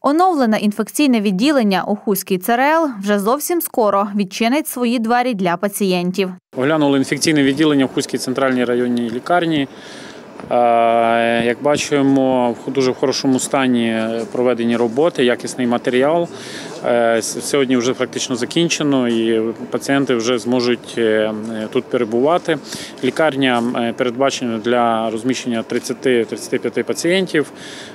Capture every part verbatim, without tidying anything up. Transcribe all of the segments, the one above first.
Оновлене інфекційне відділення у Хуській ЦРЛ вже зовсім скоро відчинить свої двері для пацієнтів. Оглянули інфекційне відділення в Хуській центральній районній лікарні. Як бачимо, в дуже хорошому стані проведені роботи, якісний матеріал. Сьогодні вже практично закінчено і пацієнти вже зможуть тут перебувати. Лікарня передбачена для розміщення тридцяти-тридцяти п'яти пацієнтів.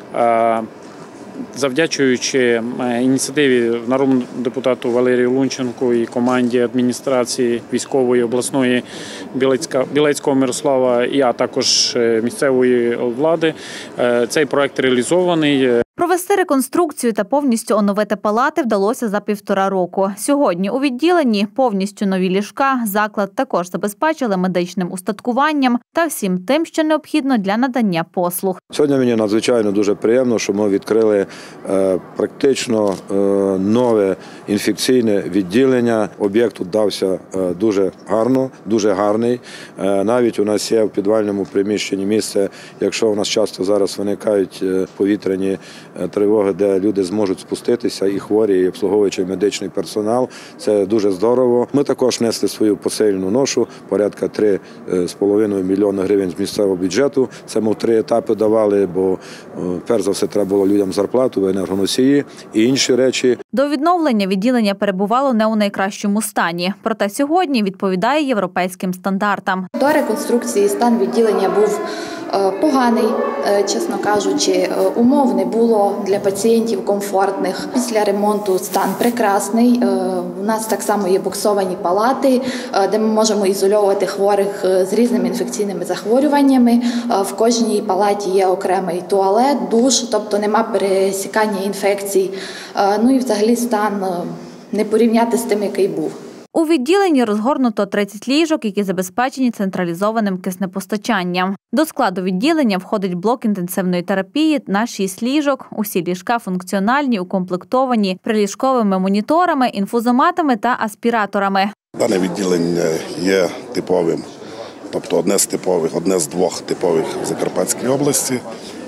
Завдячуючи ініціативі народному депутату Валерію Лунченку і команді адміністрації військової обласної Білецького Мирослава, а також місцевої влади, цей проект реалізований. Провести реконструкцію та повністю оновити палати вдалося за півтора року. Сьогодні у відділенні повністю нові ліжка, заклад також забезпечили медичним устаткуванням та всім тим, що необхідно для надання послуг. Сьогодні мені надзвичайно дуже приємно, що ми відкрили е, практично е, нове інфекційне відділення. Об'єкт вдався е, дуже гарно, дуже гарний. Е, навіть у нас є в підвальному приміщенні місце, якщо у нас часто зараз виникають повітряні тривоги, де люди зможуть спуститися, і хворі, і обслуговуючий медичний персонал. Це дуже здорово. Ми також несли свою посильну ношу, порядка три з половиною мільйона гривень з місцевого бюджету. Це ми в три етапи давали, бо перш за все треба було людям зарплату, в енергоносії і інші речі. До відновлення відділення перебувало не у найкращому стані. Проте сьогодні відповідає європейським стандартам. До реконструкції стан відділення був поганий, чесно кажучи, умов не було для пацієнтів комфортних. Після ремонту стан прекрасний. У нас так само є боксовані палати, де ми можемо ізольовувати хворих з різними інфекційними захворюваннями. В кожній палаті є окремий туалет, душ, тобто нема пересікання інфекцій. Ну і взагалі стан не порівняти з тим, який був. У відділенні розгорнуто тридцять ліжок, які забезпечені централізованим киснепостачанням. До складу відділення входить блок інтенсивної терапії на шість ліжок. Усі ліжка функціональні, укомплектовані приліжковими моніторами, інфузоматами та аспіраторами. Дане відділення є типовим, тобто одне з типових, одне з двох типових в Закарпатській області.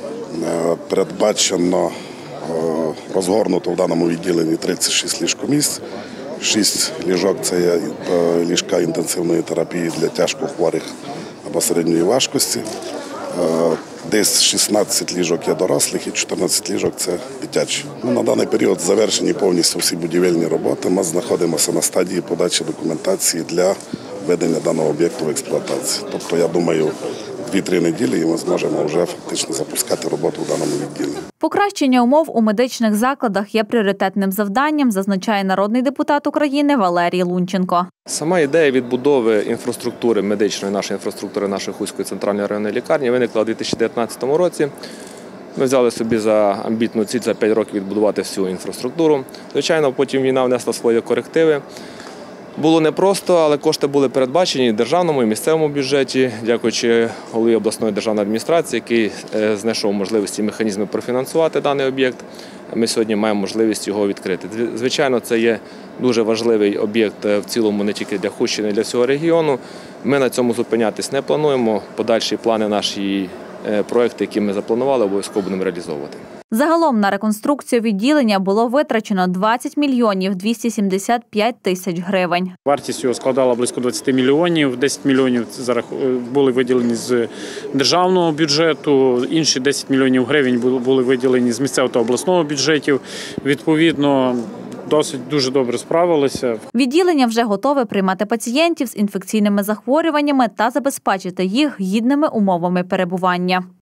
Передбачено розгорнуто в даному відділенні тридцять шість ліжкомісць. Шість ліжок – це є ліжка інтенсивної терапії для тяжкохворих або середньої важкості. Десь шістнадцять ліжок є дорослих і чотирнадцять ліжок – це дитячі. Ну, на даний період завершені повністю всі будівельні роботи. Ми знаходимося на стадії подачі документації для введення даного об'єкту в експлуатацію. Тобто, я думаю, дві-три неділі і ми зможемо вже фактично запускати роботу в даному відділенні. Покращення умов у медичних закладах є пріоритетним завданням, зазначає народний депутат України Валерій Лунченко. Сама ідея відбудови інфраструктури, медичної нашої інфраструктури нашої Хуської центральної районної лікарні виникла у дві тисячі дев'ятнадцятому році. Ми взяли собі за амбітну ціль за п'ять років відбудувати всю інфраструктуру. Звичайно, потім війна внесла свої корективи. Було непросто, але кошти були передбачені в державному і місцевому бюджеті, дякуючи голові обласної державної адміністрації, який знайшов можливості і механізми профінансувати даний об'єкт. Ми сьогодні маємо можливість його відкрити. Звичайно, це є дуже важливий об'єкт в цілому не тільки для Хустщини, а й для всього регіону. Ми на цьому зупинятись не плануємо. Подальші плани, наші проекти, які ми запланували, обов'язково будемо реалізовувати. Загалом на реконструкцію відділення було витрачено двадцять мільйонів двісті сімдесят п'ять тисяч гривень. Вартість його складала близько двадцяти мільйонів, десять мільйонів були виділені з державного бюджету, інші десять мільйонів гривень були виділені з місцевого та обласного бюджетів. Відповідно, досить дуже добре справилися. Відділення вже готове приймати пацієнтів з інфекційними захворюваннями та забезпечити їх гідними умовами перебування.